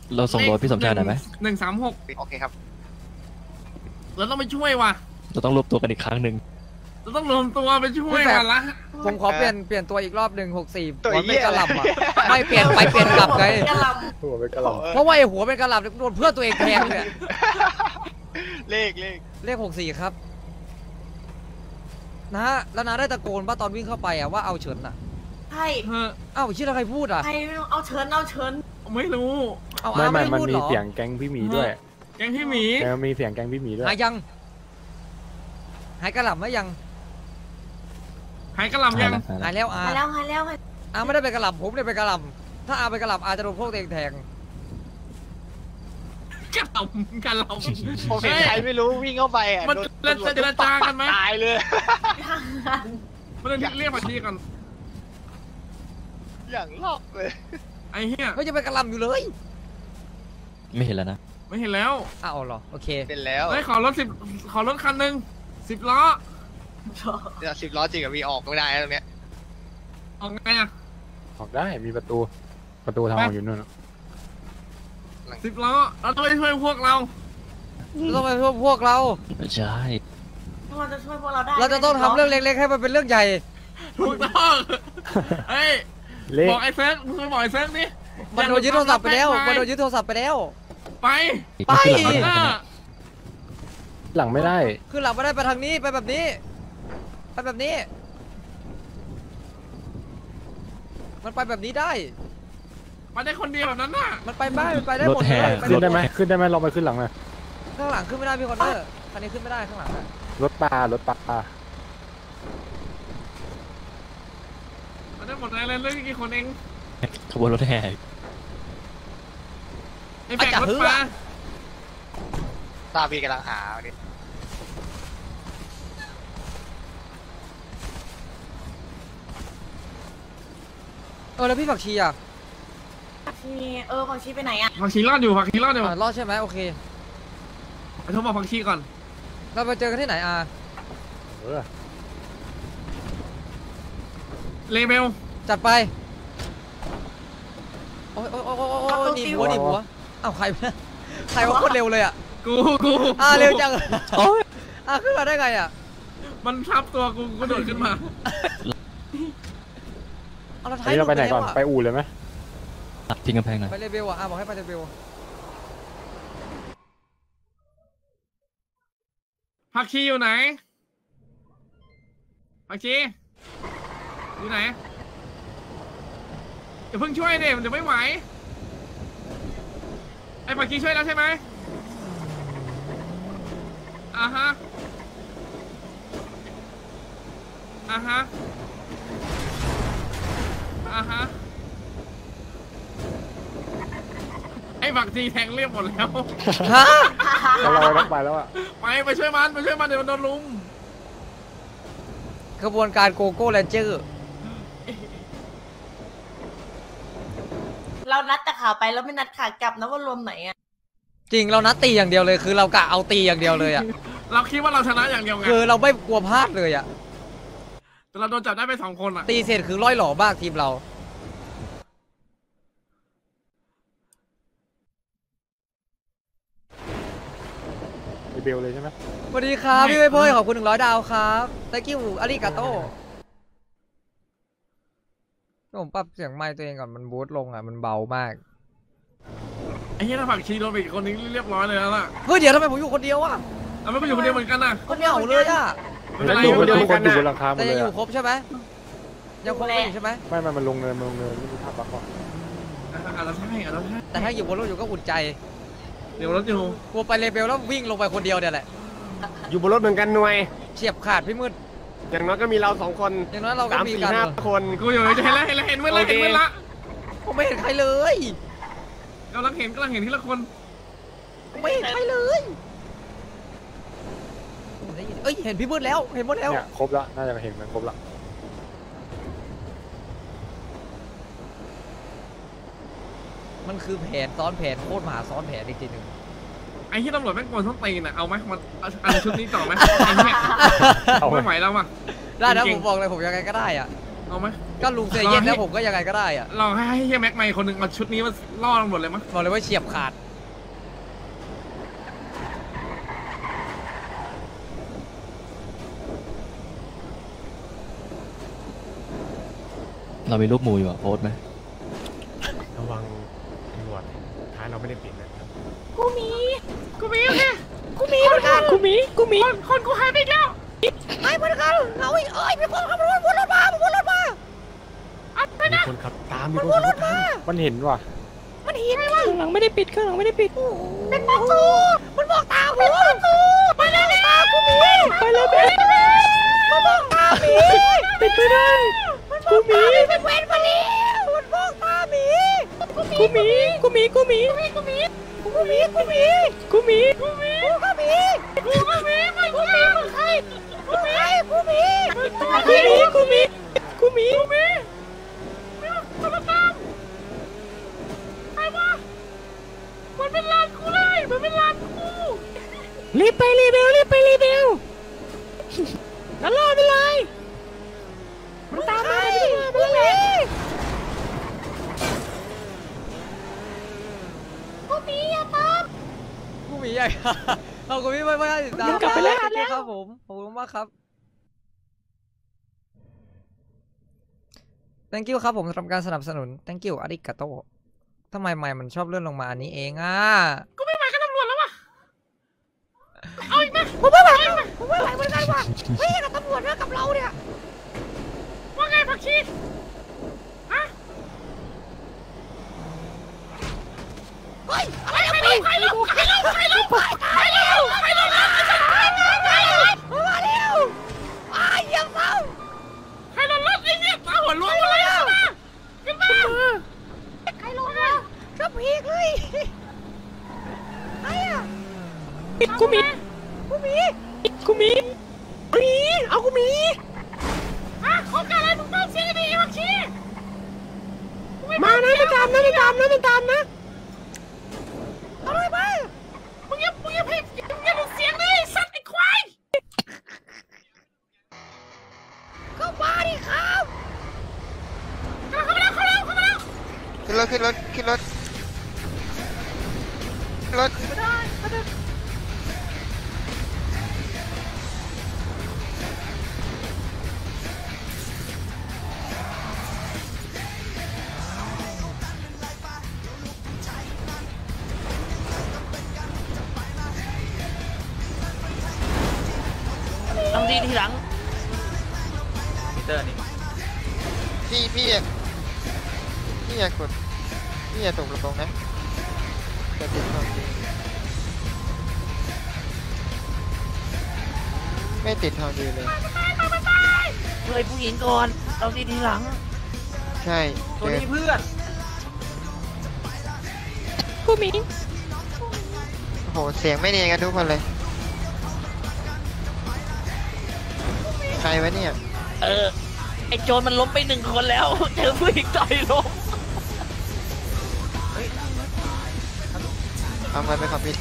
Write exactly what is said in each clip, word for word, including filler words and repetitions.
เราส่งรถพี่สมชายหน่อยไหมหนึ่งสามหกโอเคครับเราต้องไปช่วยว่ะเราต้องรวบตัวกันอีกครั้งหนึ่งเราต้องรวมตัวไปช่วยกันละผมขอเปลี่ยนเปลี่ยนตัวอีกรอบหนึ่งหกสี่หัวเป็นกระหล่ำอ่ะไม่เปลี่ยนไปเปลี่ยนกลับไงหัวเป็นกระหล่ำเพราะว่าไอ้หัวเป็นกระหล่ำโดนเพื่อนตัวเองแทงเนี่ยเลขเลขเลขหกสี่ครับนะแล้วนะได้ตะโกนว่าตอนวิ่งเข้าไปอ่ะว่าเอาเฉินอ่ะใช่เอ้าชื่ออะไรพูดอ่ะใครเอาเชิญเอาเชิญไม่รู้เอาไม่ไม่มันมีเสียงแก๊งพี่หมีด้วยแก๊งพี่หมีเออมีเสียงแก๊งพี่หมีด้วยหายยังหายกระหล่ำไหมยังหายกระหล่ำยังหายแล้วอาหายแล้วหายแล้วอาไม่ได้เป็นกระหล่ำผมได้เป็นกระหล่ำถ้าอาเป็นกระหล่ำอาจะโดนพวกเองแทงกระหล่ำกระหล่ำผมเห็นใครไม่รู้วิ่งเข้าไปอ่ะมันจะเจรจากันไหมตายเลยมันเรียกมาทีกันอย่างลอกเลยไอ้เหี้ยไม่จะเป็นกระหล่ำอยู่เลยไม่เห็นแล้วนะไม่เห็นแล้วอ้าวเหรอโอเคเป็นแล้วไอ้ขอรถสิบขอรถคันหนึ่งสิบล้อเดี๋ยวสิบล้อจริงกับวีออกไม่ได้ตรงเนี้ยออกไงอะออกได้มีประตูประตูทางออกอยู่นู่นสิบล้อเราต้องไปช่วยพวกเราต้องไปช่วยพวกเราไม่ใช่เราจะช่วยพวกเราได้เราจะต้องทำเรื่องเล็กๆให้มันเป็นเรื่องใหญ่ถูกต้องเฮ้ยบอกไอ้เซิร์ฟมึงบอกไอ้เซิร์ฟนี่มันโดนยึดโทรศัพท์ไปแล้วมันโดนยึดโทรศัพท์ไปแล้วไปไปหลังไม่ได้คือหลังไม่ได้ไปทางนี้ไปแบบนี้ไปแบบนี้มันไปแบบนี้ได้มาได้คนเดียวแบบนั้นน่ะมันไปบ้านไปได้หมดเลยขึ้นได้ไหมขึ้นได้ไหมลองไปขึ้นหลังเลยข้างหลังขึ้นไม่ได้พี่คอนเนอร์คันนี้ขึ้นไม่ได้ข้างหลังรถปลารถปลามาได้หมดเลยเลยเรื่องกี่คนเองขบวนรถแห่ไอ้แบกรถปลาตาพี่กำลังหาดิเออแล้วพี่ผักชีอ่ะผักชีเออผักชีไปไหนอ่ะผักชีรอดอยู่ผักชีรอดอยู่รอดใช่ไหมโอเคไปโทรบอกผักชีก่อนเราไปเจอกันที่ไหนอ่ะเลเบลจัดไปโอ้ยโอ้ยโอ้ยโอ้ยหนีหัวหนีหัวอ้าวใครใครว่าโคตรเร็วเลยอ่ะกูกูอ่าเร็วจังอ่ะขึ้นมาได้ไงอ่ะมันทับตัวกูก็โดดขึ้นมาเราไปไหนก่อนไปอู่เลยไหมทิ้งกำแพงหน่อยไปเลเบลอ่ะบอกให้ไปเลเบลผักชีอยู่ไหนผักชีอยู่ไหนเดี๋ยวเพิ่งช่วยเดี๋ยวเดี๋ยวไม่ไหวไอ้ผักชีช่วยแล้วใช่ไหมอ่าฮะอ่าฮะอ่าฮะไอ้ผักชีแทงเรียบหมดแล้วฮะเราเราไปแล้วอะไปไปช่วยมันไปช่วยมันเดี๋ยวมันโดนลุมกระบวนการโกโก้แรนเจอร์เรานัดแต่ข่าวไปแล้วไม่นัดขากลับนะว่ารวมไหนอ่ะจริงเรานัดตีอย่างเดียวเลยคือเรากะเอาตีอย่างเดียวเลยอ่ะเราคิดว่าเราชนะอย่างเดียวไงคือเราไม่กลัวพลาดเลยอ่ะแต่เราโดนจับได้ไปสองคนอ่ะตีเสร็จคือร้อยหล่อมากทีมเราเบลเลยใช่ไหมสวัสดีครับพี่ไม่เพ่ยขอบคุณหนึ่งร้อยดาวครับ thank you อาริกาโต้ผมปรับเสียงไมค์ตัวเองก่อนมันบูทลงอ่ะมันเบามากไอ้เหี้ยถ้าผักชีโดนไปอีกคนนึงเรียบร้อยเลยแล้วล่ะเฮ้ยเดี๋ยวทำไมผมอยู่คนเดียวอ่ะเราไม่ไปอยู่คนเดียวเหมือนกันนะคนเหงาเลยอ่ะไม่เป็นไรอยู่คนเดียวกันอยู่บนหลังคาหมดเลยแต่ยังอยู่ครบใช่ไหมยังครบอยู่ใช่ไหมไม่ไม่มันลงเนินลงเนินไม่มีภาพบักก่อนอ่ะเราใช่อ่ะเราใช่แต่ถ้าอยู่บนรถอยู่ก็อุ่นใจเดี๋ยวรถอยู่กลัวไปเลเบลแล้ววิ่งลงไปคนเดียวเนี่ยแหละอยู่บนรถเหมือนกันหน่วยเฉียบขาดพี่มืดอย่างน้อยก็มีเราสองคนอย่างน้อยเราก็มีกันห้าคนกูอยู่เห็นแล้วเห็นแล้วเห็นเมื่อไรเห็นเมื่อละผมไม่เห็นใครเลยกำลังเห็นกำลังเห็นทีละคนไม่เห็นใครเลยเอ้ยเห็นพี่มืดแล้วเห็นหมดแล้วครบแล้วน่าจะเห็นมันครบแล้วมันคือแผนซ้อนแผนโคตรมหาซ้อนแผนจริงๆไอ้ที่ตำรวจแม่งโกนส้นตีนอ่ะเอาไหมมันเอาชุดนี้ต่อไหมไอ้เนี่ยไม่ไหวแล้วว่ะได้นะผมบอกเลยผมยังไงก็ได้อ่ะเอาไหมก็ลุงเซเย็นแล้วผมก็ยังไงก็ได้อะลองให้เฮียแม็กไมค์คนหนึ่งเอาชุดนี้มาล่อตำรวจเลยมั้งบอกเลยว่าเฉียบขาดเรามีรูปหมูอยู่อะโพสต์ไหมระวังตำรวจท้ายเราไม่ได้ปิดนะครับกูมีกูมีโอเคกูมีเหมือนกันกูมีกูมีคนคนกูหายไปอีกแล้วไม่เหมือนกันเอาอีกเอ้ยมีคนขับรถวนรถมาวนรถมามีคนขับตามมีคนขับตามมันเห็นว่ะมันเห็นข้างหลังไม่ได้ปิดข้างหลังไม่ได้ปิดเป็นประตูมันบอกตาผมเป็นประตูไปเลยตากูมีไปเลยเป็นมันบอกตามีปิดไม่ได้กูมีเป็นเว้นมาแล้วมันบอกตามีกูมีกูมีกูมีกูมีกูมีกูมีกูมีกูมีกูมีกูมีกูมีกูมีมึงใครกูมีกูมีกูมีกูมีกูมีกูมีมันตามใครวะมันเป็นลานกูเลยมันเป็นลานกูรีบไปรีเบลรีบไปรีเบลนั่นรอไปเลยมันตามมากูมีกูมีอย่าตามกูมีใหญ่เอากูมีไม่ไม่ติดตามกลับไปแล้วครับผมขอบคุณมากครับ thank you ครับผมสำหรับการสนับสนุน thank you อาริกาโตทำไมไมค์มันชอบเลื่อนลงมาอันนี้เองอ่ะกูไม่ไหวกับตำรวจแล้วว่ะเอาอีกไหมผมไม่ไหวผมไม่ไหวเหมือนกันว่ะเฮ้ยกับตำรวจเนี่ยกับเราเนี่ยว่าไงผักชีฮะเฮ้ยอะไรกันไปไปเร็วไปเร็วไปเร็วไปเร็วไปเร็วไปเร็วมาเร็วอ้ายอย่าเฝ้าใครรถรถไอ้เนี่ยตาหัวล้วงมาเลยอ่ะขึ้นมาใครรถอ่ะก็พีกเลยไอ้อะกูมีกูมีกูมีมีเอากูมีฮะของอะไรมึงต้องเสียดีมักชีมานะไม่ตามนะไม่ตามนะไม่ตามนะเอาเลยไปมึงอย่ามึงอย่าพี่มึงอย่าหลุดเสียงดิสัตว์ไอ้ควายเข้ามาดิครับเข้ามาแล้วเข้ามาแล้วเข้ามาแล้วขึ้นรถขึ้นรถขึ้นรถรถไม่ได้ไม่ได้ต้องดีทีหลังเตอร์นี่พี่พี่อยากพี่อยากกดพี่อยากตกกระโปรงนะจะติดทองดีไม่ติดทองดีเลยเลยผู้หญิงก่อนต้องดีทีหลังใช่เจตัวอนี้เพื่อนกูมีโอ้โหเสียงไม่เนียนกันทุกคนเลยใครวะเนี่ยเออไอโจรมันล้มไปหนึ่งคนแล้วเจอผู้หญิงต่อยล้มเอาเงินไปคอมพิว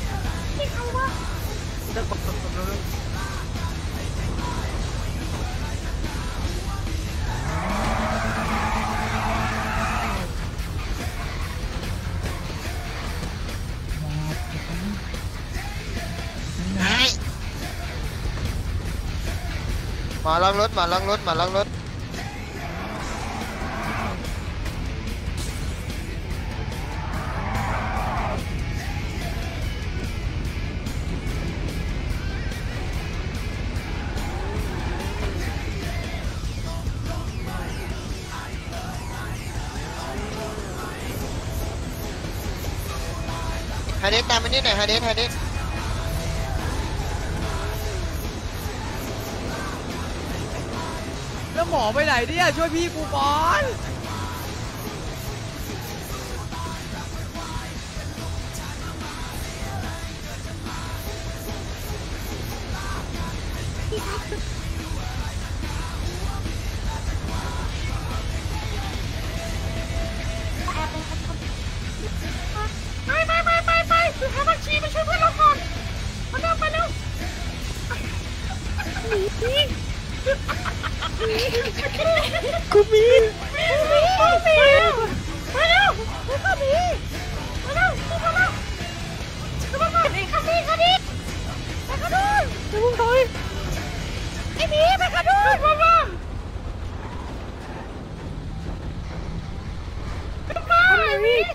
หมาล็อกรถหมาล็อกรถหมาล็อกรถฮาเดสตามมานิดหน่อยฮาเดสฮาเดสแล้วหมอไปไหนเนี่ยช่วยพี่กูก่อนไปไปไปไปไปคือหาบัญชีมาช่วยเพื่อนเราก่อนมาเร็วไปเร็วหนีกูมีมีมาเร็วข้ามีมาเร็วมาเร็วมาเร็วข้ามีข้ามีไปข้าด้วยไปมึงถอยไอ้หมีไปข้าด้วยมาบ้างมาไอ้หมี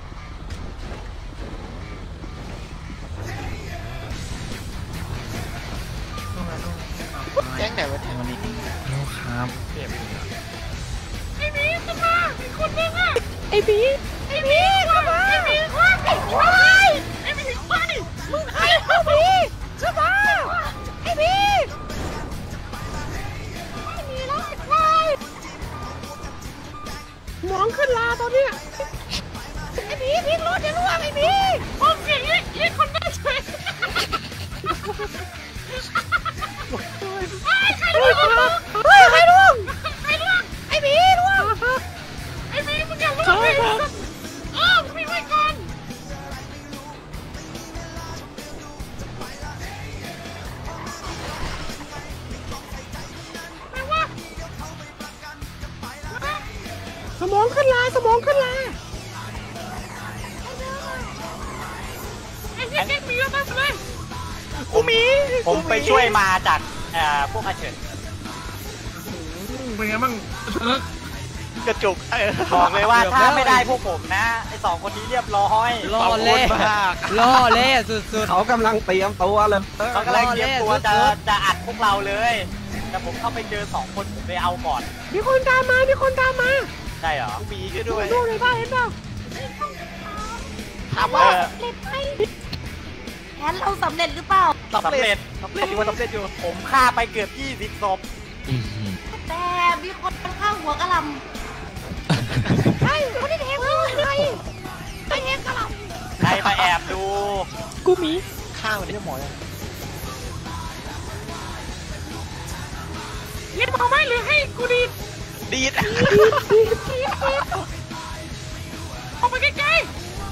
แก๊งไหนวะเนี่ยครับเจ็บเลยอะไอ้หมีขึ้นมาอีกคนนึงอ่ะไอ้หมีไอ้หมีขึ้นมาไอ้หมีควายไอ้ควายไอ้หมีควายมึงใครไอ้หมีขึ้นมาไอ้หมีไอ้หมีร้องไอ้ควายหมองขึ้นลาตอนเนี้ยไอ้หมีพิงรถอย่าล่วงไอ้หมีผมเสียงเรียกคนได้เฉยใครล่วงเฮ้ยใครล่วงใครล่วงไอ้หมีล่วงไอ้หมีมึงอย่าล่วงเลยเออมึงไม่ไว้ก่อนไม่ว่าสมองขึ้นลาสมองขึ้นลาไอ้เหี้ยเก่งมีเยอะมากเลยกูมีผมไปช่วยมาจากเอ่อพวกอาเฉินเป็นไงบ้างเซิร์กกระจุกบอกเลยว่าถ้าไม่ได้พวกผมนะไอสองคนนี้เรียบร้อยล่อเล่ล่อเล่สุดเขากำลังเตรียมตัวเลยเขากำลังเตรียมตัวจะจะอัดพวกเราเลย แต่ผมเข้าไปเจอสองคนผมเลยเอาก่อนมีคนตามมามีคนตามมาใช่เหรอมีก็ด้วยดูเลยป่ะเห็นป่ะถามว่าเล็บไปแผนเราสำเร็จหรือเปล่าสำเร็จสำเร็จอยู่สำเร็จอยู่ผมฆ่าไปเกือบยี่สิบศพแต่มีคนข้างหัวกระหลำใช่คนที่แทงเราใครใครแทงกระหล่ใครมาแอบดูำกูมีข้าวนี่หมอเรียกมาไหมหรือให้กูดีดดีดดีดดีดดีดออกไปใกล้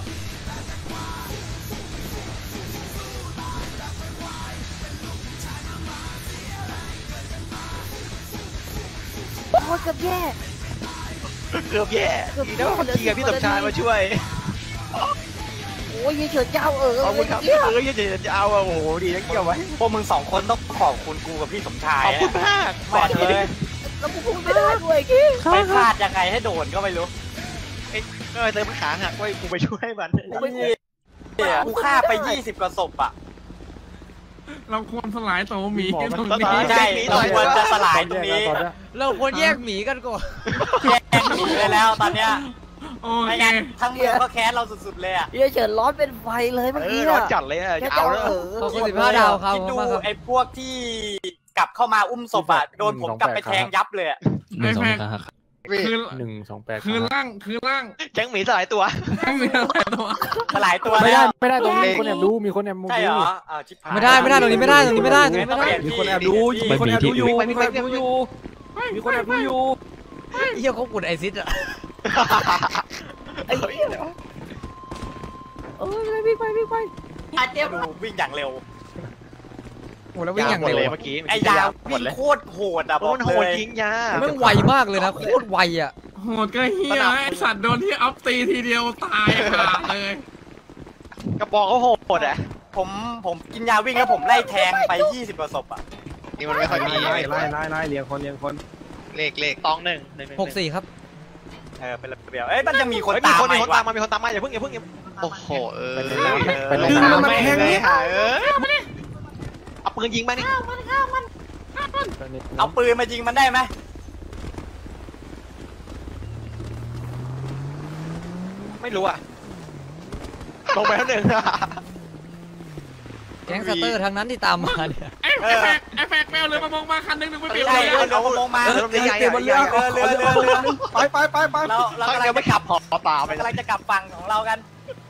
ๆโอ้เกือบแย่เกือบแย่ดีนะว่าพี่กับพี่สมชายมาช่วยโอ้ยเฉินเจ้าเออขอบคุณครับพี่เอ้ยเดี๋ยวจะเอาอ่ะโอ้โหดีนะเกี่ยวไว้พวกมึงสองคนต้องขอบคุณกูกับพี่สมชายขอบคุณมากแม่งเลยแล้วกูพูดไม่ได้ด้วยกี้ไปพลาดยังไงให้โดนก็ไม่รู้เอ้ยเออเติมขาหักไว้กูไปช่วยมันกูฆ่าไปยี่สิบกว่าศพอ่ะเราควรสลายตัวหมีตรงสนี้ลายใช่เราควรจะสลายตรงนี้ๆเราควรแยกหมีกันก่อนแยกหนีเลยแล้วตอนเนี้ยโอไม่เคงั้นทั้งเมืองก็แค้นเราสุดๆเลยอ่ะเดี๋ยวเฉินร้อนเป็นไฟเลยเมื่อเอกี้อร้อนจัดเลยอ่ะจะเอาแล้วขอบคุณสิบห้าดาวครับคิดดูมากครับไอ้พวกที่กลับเข้ามาอุ้มศพอ่ะโดนผมกลับไปแทงยับเลยอะหนึ่งสองห้าครับคือหนึ่งสองแปดคือร่างคือร่างแก๊งหมีสลายตัวไม่มีอะไรตัวสลายตัวไม่แล้ได้วไม่ได้ตรงนี้มีคนแอบดูมีคนแอบดูใช่เหรออ้าวชิบหายไม่ได้ไม่ได้ตรงนี้ไม่ได้ตรงนี้ไม่ได้ตรงนี้ไม่ได้มีคนแอบดูไม่มีที่อื่นมีคนแอบดูอยู่มีคนแอบดูอยู่เฮียเขากุดไอซิดอะไอ้เหี้ยเออไปวิ่งไปวิ่งไปอาเจ็บดูวิ่งอย่างเร็วโอ้แล้ววิ่งอย่างหมดเร็วเลยอะเมื่อกี้ไอ้ยาวหมวิ่ดงเลยโคตรโหดอ่ะบโอ้อกมันโหเลดยจริงยาแม่งไวมากเลยนะโคตรไวอะโหดก็เฮียไอสัตว์โดนที่อัพตีทีเดียวตายขาดเลยกระบอกเขาโหดอ่ะผมผมกินยาวิ่งแล้วผมไล่แทงไปยี่สิบกว่าศพอ่ะนี่มันไม่ค่อยมีไล่ไล่ไล่ไล่เรียงคนเรียงคนเลขเลขตองหนึ่งหนึ่งนึ่งหกสี่ครับเออเป็นระเบียบเอ้ยมันยังมีคนเฮ้ยมีตามคนมามีอีคนกตามว่ะมามีคนตามมาอย่าเพิ่งอย่าเพิ่งอย่าโอ้โหเออไปลงดึงน้ำมันแม่งแทงเลเลย ยค่ะเออเอาปืนยิงมานี่เอาปืนมายิงมันได้ไหมไม่รู้อ่ะลงไปแล้วหนึ่งแก๊งสเตอร์ทั้งนั้นที่ตามมาเนี่ยไอ้แฟกไอ้แฟกแมวเลยมามองมาคันนึงนึงไม่เปลี่ยนใช่เลยเรือประมงมาเรือใหญ่ๆเรือเรือเรือเรือเรือไปไปไปไปเราเราเขากำลัยังงไม่จะขับหอตาไปกำลังจะกลับฝั่งของเรากัน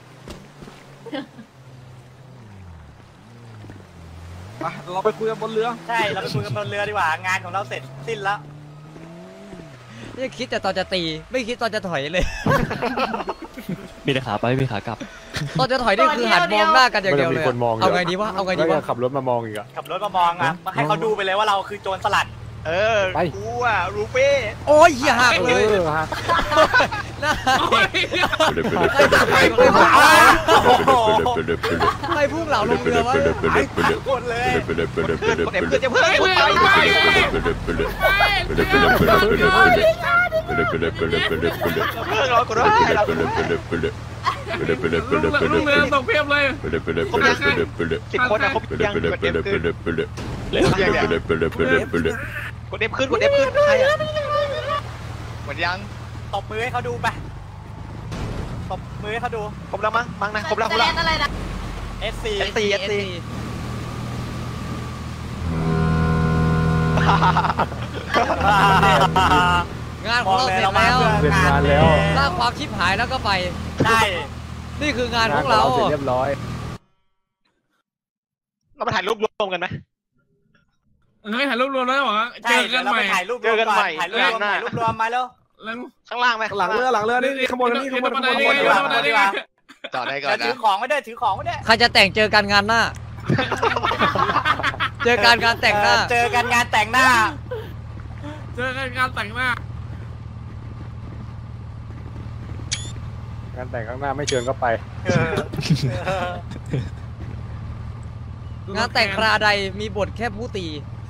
เราไปคุยกันบนเรือใช่เราไปคุยกันบนเรือดีกว่างานของเราเสร็จสิ้นแล้วนี่คิดแต่ตอนจะตีไม่คิดตอนจะถอยเลยมีแต่ขาไปมีขากลับตอนจะถอยนี่คือหันมองหน้ากันอย่างเดียวเลยไม่ต้องมีคนมองเอาไงดีวะเอาไงดีแล้ววะก็ขับรถมามองอีกอะขับรถมามองอ่ะให้เขาดูไปเลยว่าเราคือโจรสลัดเออไปกูอ่ะรูเป้โอ้ยอย่าหักเอเลยอฮะน่าโอ้ยใครพุ่งเหลาใครพุ่งเหลาลงเรือวะหมดเลยเพื่อนเพื่อนเดี๋ยวเพื่อนจะเพิ่มเฮ้ยกูเพื่อนไปเพื่อนเพื่อนเพื่อนเพื่อนเพื่อนเพื่อนเพิ่มเรากูด้วยเราลูกเรือลูกเรือตกเพียบเลยสิบคนอะครบยังกดเอฟขึ้นเล่นกดเอฟขึ้นกดเอฟขึ้นใครอะหมดยังตบมือให้เขาดูไปตบมือให้เขาดูครบแล้วมั้งมั้งนะครบแล้วครบแล้วอะไรนะเอสซีเอสซีเอสซีงานของเราเสร็จแล้วเสร็จงานแล้วสร้างความชิบหายแล้วก็ไปได้นี่คืองานงาขนองของเราเราเสร็จเรียบร้อยเราไปถ่ายรูปรวมกันไหมเฮ้ยถ่ายรูปรวมแล้วเหรอเจอกันใหม่เจอกันใหม่ถ่ายรูปรวมถ่ายรูปรวมมาแล้วแล้วข้างล่างไหมหลังเรือหลังเรือนี่ขบวนนี่ขบวนขบวนขบวนดีกว่าจอดได้ก่อนนะถือของไม่ได้ถือของไม่ได้ใครจะแต่งเจอกันงานหน้า เจอกันงานแต่งหน้าเจอกันงานแต่งหน้าเจอกันงานแต่งหน้างานแต่งข้างหน้าไม่เชิญก็ไปงานแต่งคราใดมีบทแค่ผู้ตี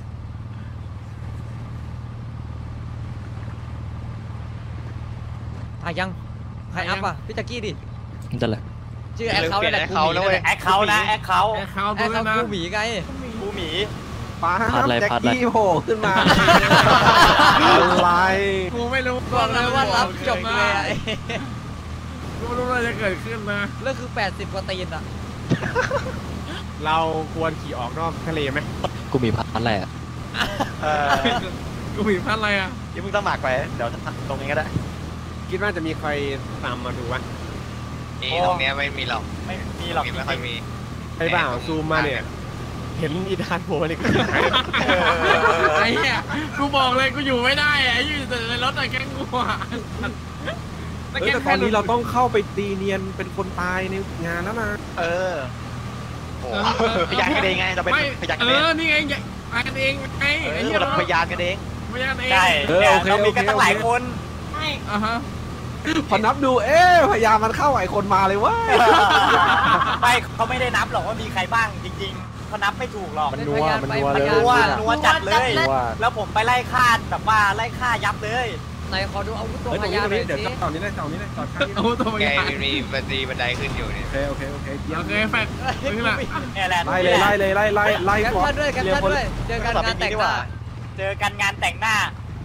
อ่ะยังใครอัพอ่ะพี่จักกี้ดิจะเลยชื่อแอคเคาท์นั่นแหละเขาแล้วเว้ยแอคเขานะแอคเขาแอคเคาท์แอด้ควยเคาท์นะกูหมีไงกูหมีป้าแจ็คกี้โผล่ขึ้นมาอะไรกูไม่รู้บอกเลยว่ารับจบเลยอะกูไม่รู้อะไรจะเกิดขึ้นนะเรื่องคือแปดสิบกว่าตีนอ่ะเราควรขี่ออกนอกทะเลไหมกูมีพันแหละเออกูมีพันอะไรอ่ะยังมึงต้องหมากไปเดี๋ยวตรงนี้ก็ได้คิดว่าจะมีใครตามมาดูวะนี่ตรงนี้ไม่มีหรอกไม่มีหรอกไม่ค่อยมีใช่เปล่าซูมมาเนี่ย เห็นอีธานโผล่มาเนี่ยก็หายไอ้เหี้ยกูบอกเลยกูอยู่ไม่ได้ไอ้อยู่แต่ในรถไอ้แก๊งกูอ่ะแต่ตอนนี้เราต้องเข้าไปตีเนียนเป็นคนตายในงานแล้วนะเออโอ้พยานกันเองไงเราเป็นพยานกันเอเองอนี่ไงพยานเองไงเอไอ้อเหี้ยเราพยานกันเองพยานเองใช่เรามีกันตั้งหลายคนใช่อ่าฮะพอนับดูเอ๊ะพยามันเข้าไอคนมาเลยเว้ยไม่เขาไม่ได้นับหรอกว่ามีใครบ้างจริงๆเขานับไม่ถูกหรอกมันนัวมันนัวมันเลยนัวนัวจัดเลยนัวแล้วผมไปไล่ฆ่าแบบว่าไล่ฆ่ายับเลยไหนขอดูอาวุธตัวเฮ้ยพตรงยานี้นตรงหน่นี้อยเดี๋ยวสิเสานี้เลยเสานี้เลยจอดข้างนี้โอ้ตัวพยานมีบันไดบันไดขึ้นอยู่เนี่ยโอเคโอเคโอเคเยี่ยโอมเคแฟนนี่แหละนี่แหละไล่เลยไล่เลยไล่ไล่ไล่กันก่อท่าน นด้วยกันท่านด้วยเจอกันงานแต่งหน้าเจอกันงานแต่งหน้า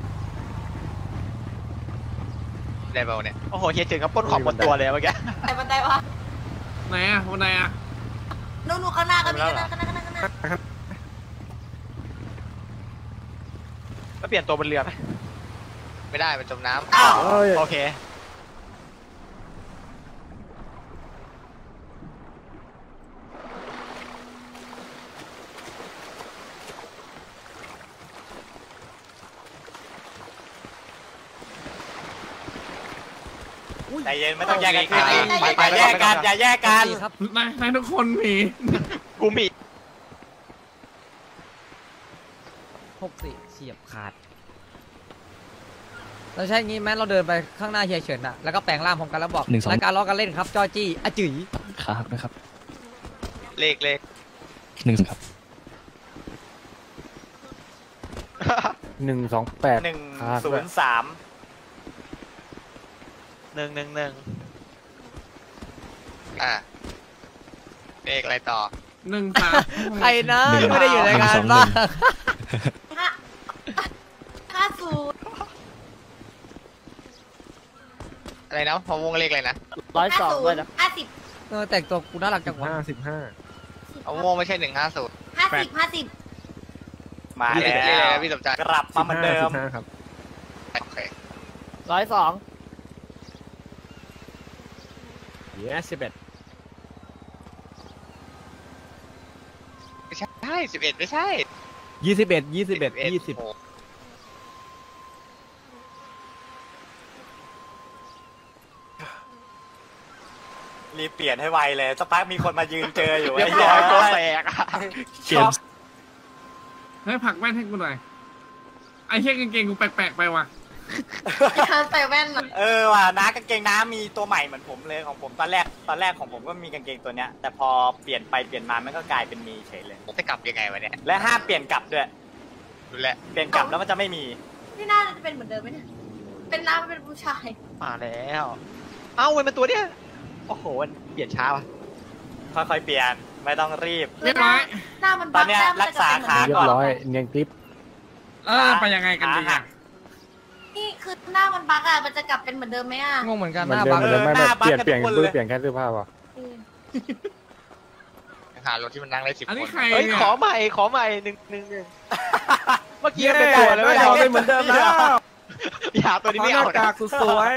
ได้เปล่าเนี่ยโอ้โหเฮียถึงกับป้นของบนตัวเลยเมื่อกี้แต่บันไดวะไหนอ่ะวันไหนอ่ะนู่นนู่นข้างหน้าก็มีข้างหน้าข้างหน้าข้างหน้าข้างหน้าแล้วเปลี่ยนตัวบนเรือไหมไม่ได้มันจมน้ำเอ้ยโอเคใจเย็นไม่ต้องแยกกันไปแยกกันอย่าแยกกันครับนายนายทุกคนมีกูมีหกสี่เฉียบขาดเราใช่งี้แม้เราเดินไปข้างหน้าเฮียเฉินอะแล้วก็แปลงร่างพร้อมกันแล้วบอกรายการล้อกันเล่นครับจอจี้อะจื๋ยครับนะครับเลขเลขหนึ่งครับหนึ่งสองแปดหนึ่งศูนย์สามหนึ่งหนึ่งหนึ่งอ่ะเลขอะไรต่อหนึ่งสามใครนะไม่ได้อยู่ในงานบ้างห้าห้าศูนย์อะไรนะพอวงเลขอะไรนะร้อยสองด้วยนะห้าสิบเออแต่งตัวกูน่ารักจังวะห้าสิบห้าเอาวงไม่ใช่หนึ่งห้าศูนย์ห้าสิบห้าสิบมาแล้วพี่สมใจกลับมาเหมือนเดิมสิบห้าครับโอเคร้อยสองเย้สิบเอ็ดไม่ใช่สิบเอ็ดไม่ใช่ยี่สิบเอ็ดยี่สิบเอ็ดยี่สิบรีบเปลี่ยนให้ไวเลยสักพักมีคนมายืนเจออยู่ไอ้ร้อยตัวแตกเกมให้ผักแม่นให้กูหน่อยไอ้อ้เหี้ยกางเกงกูแปลกๆไปว่ะใส่แว่นเออว่ะน้ากางเกงน้ามีตัวใหม่เหมือนผมเลยของผมตอนแรกตอนแรกของผมก็มีกางเกงตัวเนี้ยแต่พอเปลี่ยนไปเปลี่ยนมามันก็กลายเป็นมีเฉยเลยจะกลับยังไงวะเนี่ยและห้ามเปลี่ยนกลับด้วยดูแลเปลี่ยนกลับแล้วมันจะไม่มีที่หน้าจะเป็นเหมือนเดิมไหมเนี่ยเป็นน้าเป็นผู้ชายมาแล้วเอ้ามันเป็นตัวเนี้ยโอ้โหมันเปลี่ยนช้าว่ะค่อยๆเปลี่ยนไม่ต้องรีบเรียบร้อยหน้ามันตอนเนี้ยรักษาขาเรียก่อนบร้อยเนียนกริปเออไปยังไงกันดีอ่ะนี่คือหน้ามันบั๊กอ่ะมันจะกลับเป็นเหมือนเดิมไหมอ่ะงงเหมือนกันเหมืหอนน้าเดิมบังเหมือนเดิมไม่หน้าไม่เปลี่ยนบั๊กเปลี่ยนกันทุกคนเพื่อเลยเปลี่ยนแค่เสื้อผ้าป่ะหารถที่มันนั่งได้สิบคนอันนี้ใครเฮ้ยเนี่ยขอใหม่ขอใหม่หนึ่งหนึ่งหนึ่งเมื่อกี้เย้เป็นตัวเลยไม่เอาเป็นเหมือนเดิมแล้วอย่าตัวนี้ไม่เอาหน้ากากสุดสวย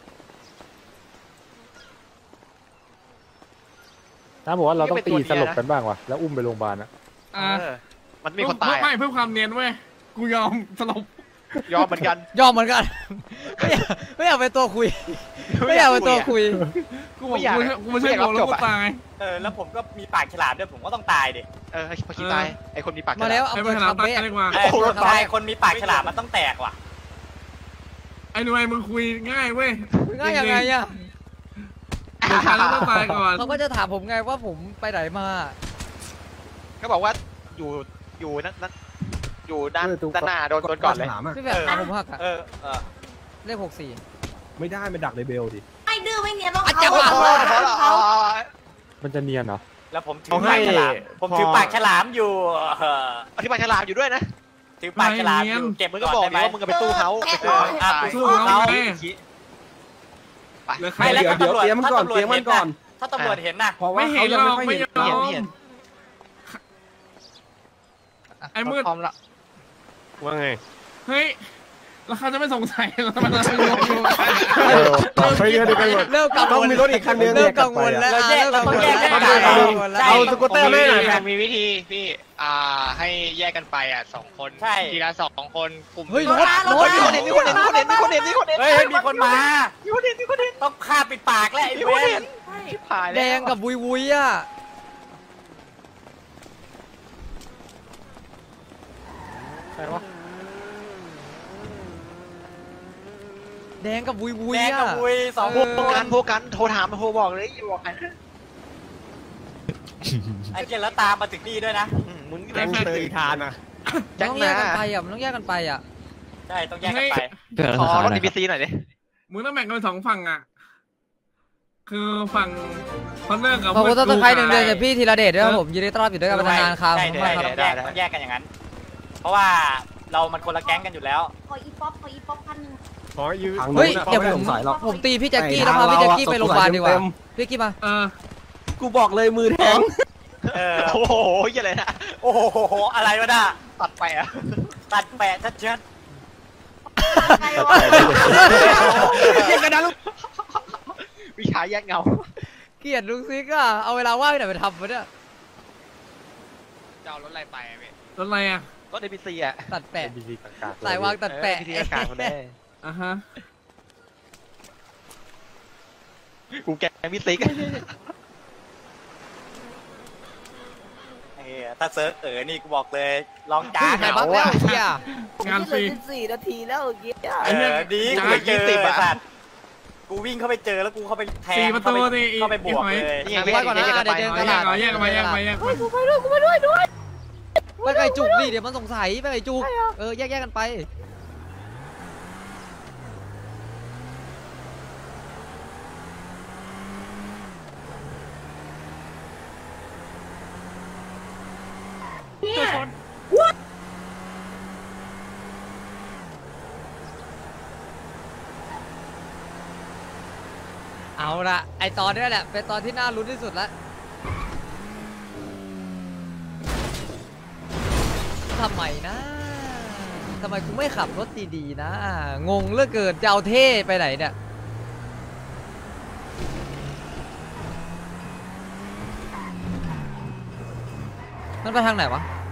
น้าบอกว่าเราต้องตีสลบกันบ้างว่ะแล้วอุ้มไปโรงพยาบาลนะอ่าเออมันมีคนตายไม่เพื่อความเนียนเว้ยกูยอมสลบยอมเหมือนกันยอมเหมือนกัน ไม่อยากไม่อยากเป็นตัวคุย ไม่อยากเป็นตัวคุยกูบอกกูกูไม่ใช่โกงแล้วกูตายเออแล้วผมก็มีปากฉลาดด้วยผมก็ต้องตายดิเออพอคิดตายไอคนมีปากฉลาดมาแล้วเอาไอ้ปืปัญนหาคาตายเฟ่กันดีกว่าไอ้คนตายคนมีปากฉลาดมันต้องแตกว่ะไอ้หน่วยมึงคุยง่ายเว้ยง่ายยังไงอะเดี๋ยวฉันต้องตายก่อนเขาก็จะถามผมไงว่าผมไปไหนมาก็บอกว่าอยู่อยู่นั่นนั่นอยู่ด้านด้านหน้าโดนโดนก่อนเลยถามอะพี่แบบขาผมหักอะเออเออเลขหกสี่ไม่ได้ไปดักในเบลดิไม่ดื้อไม่เนียนต้องอาจเขาจะว่าเขามันจะเนียนเหรอแล้วผมถือปากฉลามผมถือปากฉลามอยู่อธิบายฉลามอยู่ด้วยนะถือปากฉลามอยู่เก็บมึงก็บอกดิว่ามึงก็ไปตู้เขาไปตู้ไปตู้เขาไปเหลือใครไม่แล้วเดี๋ยวเดี๋ยวเตรียมมันก่อนเตรียมมันก่อนถ้าตำรวจเห็นน่ะเพราะว่าไม่เห็เขานยังหรไม่อกค่อยไม่เห็นยอเรามไอ้มืดพร้อมละว่าไงเฮ้ยแล้วเขาจะไม่สงสัยแล้วมันจะงงอยู่เออไปเรื่อยๆกันหมดเริ่มกังต้องวลมีรถอีกคันนึงเริ่มกังวลแล้วเราแยกเราต้องแยกเริ่มกักันงวลแล้วเอาสกูตเตอร์ไม่หน่อยผมมีวิธีพี่อ่าให้แยกกันไปอ่ะสองคนใช่ทีละสองคนกลุ่มเฮ้ยรถรถมีคนเห็นมีคนเห็นมีคนเห็นมีคนเห็นมีคนเห็นเฮ้ยมีคนมามีคนเห็นมีคนเห็นต้องฆ่าปิดปากแล้วไอ้เวนชิบหายแดแล้วงกับวุยวุยอ่ะใครวะแดงกับวุยวุยแดงอ่ะกับวุยสองพวกกันพวกกันโทรถามโทรบอกเลยอย่าบอกใครไอ้เจนแล้วตามมาถึงนี่ด้วยนะมึงแรงเตยทานอ่ะมันต้องแยกกันไปอ่ะมันต้องแยกกันไปอ่ะใช่ต้องแยกกันไปเกิดอะไรขอขึ้นรถดีพีซีหน่อยดิมึงต้องแบ่งกันเป็นสองฝั่งอ่ะคือฝั่งคอนเนอร์กับขอบคุณต้นไคร้หนึ่งเดือนจากพี่ธีระเดชด้วยครับผมยินดีต้อนรับอยู่ด้วยกันมานานครับขอบคุณมากครับได้ต้องแยกกันอย่างนั้น เพราะว่าเรามันคนละแก๊งกันอยู่แล้วขออีป๊อปขออีป๊อปพันหนึ่งขอยืมทางเฮ้นู้ยนอะเขาเดี๋ยวไม่ผสมงสัยหรอกผมตีพี่แจ็คกี้แล้วพาพี่แจ็คกี้ไปโรงพยาบาลดีกว่าพี่แจ็คกี้มาเออกูบอกเลยมือแทงเออโอ้โหยังไงนะโอ้โหอะไรวะน่ะตัดแปะตัดแปะชัดใครวะเรียกกันนะลูกๆวิชาแยกเงาเกลียดลุงซิกอ่ะเอาเวลาว่างที่ไหนไปทำวะเนี่ยจะเอารถอะไรไปอะพี่รถอะไรอ่ะก็ดีพีซีอ่ะตัดแปะบีบีกากๆสายวางตัดแปะพีซีกลางคนได้อ่ะฮะกูแกงมิซิกเออถ้าเซิร์ฟเออนี่กูบอกเลยลองจ้าไหนบ้างแล้วเฮียงานฟรีสี่นาทีแล้วเกี้ยเออดีกูไปเจอสัตว์กูวิ่งเข้าไปเจอแล้วกูเข้าไปแทงสี่ประตูนี่อีเข้าไปบวกเลยแยกไปก่อนนะเดี๋ยวเดินตแยลาก ดเอาแยกกันไปแยกไปแยกไปกูไปด้วยกูไปด้วยด้วยไปไก่จุกดิเดี๋ยวมันสงสัยไปไก่จุกเออแยกแยกกันไปเอาละไอตอนนี้แหละเป็นตอนที่น่าลุ้นที่สุดแล้วทำไมนะทำไมกูไม่ขับรถดีๆนะงงเหลือเกินจะเอาเท่ไปไหนเนี่ยมันไปทางไหนวะ